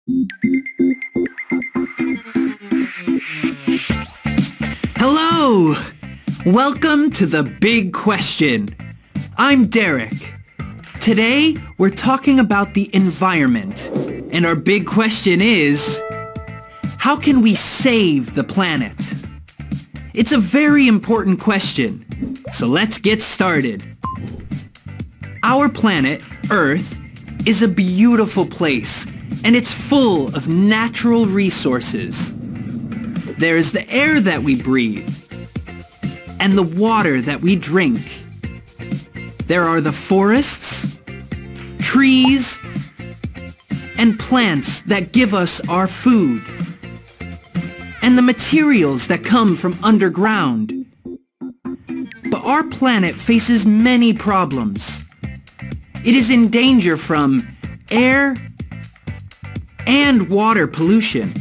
Hello! Welcome to The Big Question. I'm Derek. Today, we're talking about the environment. And our big question is, how can we save the planet? It's a very important question, so let's get started. Our planet, Earth, is a beautiful place, and it's full of natural resources. There's the air that we breathe, and the water that we drink. There are the forests, trees, and plants that give us our food, and the materials that come from underground. But our planet faces many problems. It is in danger from air and water pollution,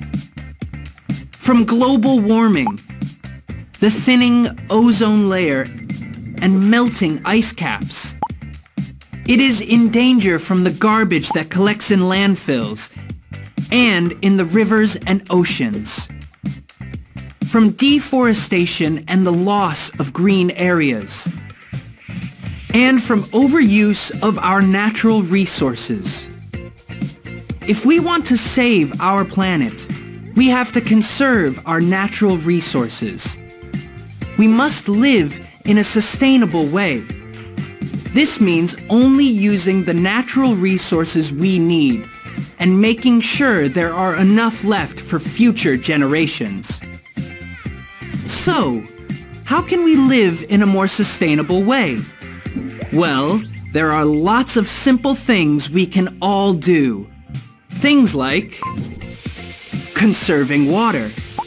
from global warming, the thinning ozone layer, and melting ice caps. It is in danger from the garbage that collects in landfills and in the rivers and oceans, from deforestation and the loss of green areas, and from overuse of our natural resources. If we want to save our planet, we have to conserve our natural resources. We must live in a sustainable way. This means only using the natural resources we need and making sure there are enough left for future generations. So, how can we live in a more sustainable way? Well, there are lots of simple things we can all do. Things like conserving water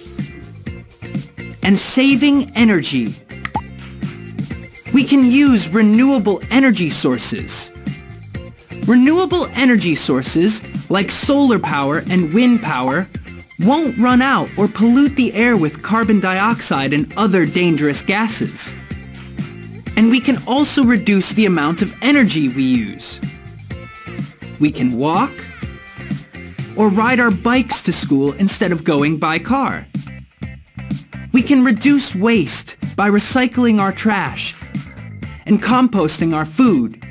and saving energy. We can use renewable energy sources. Renewable energy sources, like solar power and wind power, won't run out or pollute the air with carbon dioxide and other dangerous gases. And we can also reduce the amount of energy we use. We can walk or ride our bikes to school instead of going by car. We can reduce waste by recycling our trash and composting our food.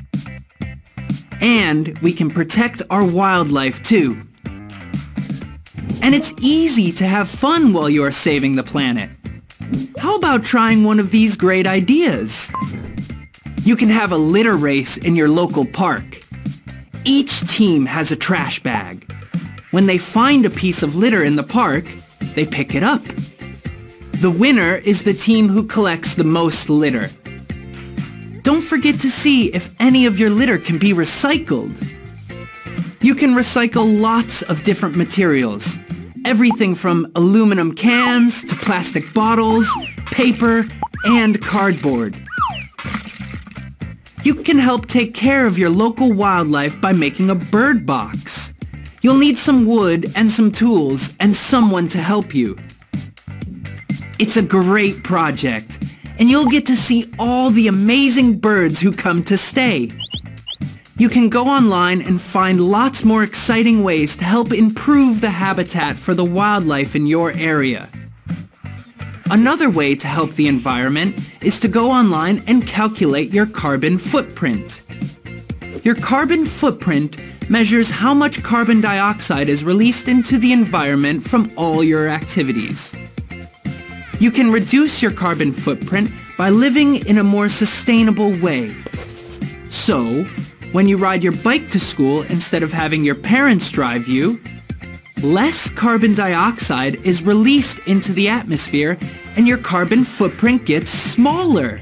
And we can protect our wildlife too. And it's easy to have fun while you are saving the planet. How about trying one of these great ideas? You can have a litter race in your local park. Each team has a trash bag. When they find a piece of litter in the park, they pick it up. The winner is the team who collects the most litter. Don't forget to see if any of your litter can be recycled. You can recycle lots of different materials. Everything from aluminum cans to plastic bottles, paper, and cardboard. You can help take care of your local wildlife by making a bird box. You'll need some wood and some tools and someone to help you. It's a great project, and you'll get to see all the amazing birds who come to stay. You can go online and find lots more exciting ways to help improve the habitat for the wildlife in your area. Another way to help the environment is to go online and calculate your carbon footprint. Your carbon footprint measures how much carbon dioxide is released into the environment from all your activities. You can reduce your carbon footprint by living in a more sustainable way. So, when you ride your bike to school instead of having your parents drive you, less carbon dioxide is released into the atmosphere and your carbon footprint gets smaller.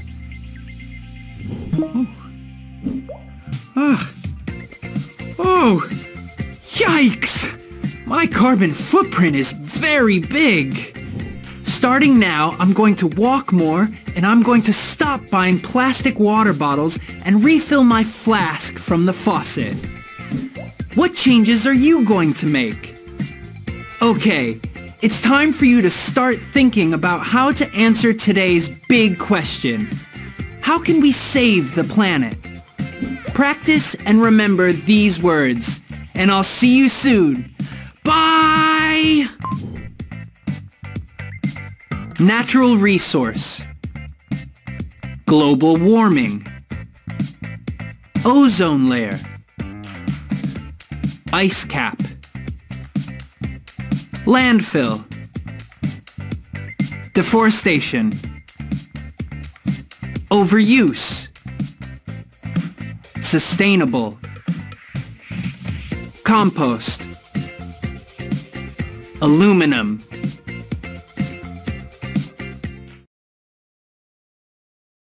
Oh, yikes! My carbon footprint is very big. Starting now, I'm going to walk more and I'm going to stop buying plastic water bottles and refill my flask from the faucet. What changes are you going to make? Okay, it's time for you to start thinking about how to answer today's big question. How can we save the planet? Practice and remember these words. and I'll see you soon. Bye! Natural resource. Global warming. Ozone layer. Ice cap. Landfill. Deforestation. Overuse. Sustainable. Compost. Aluminum.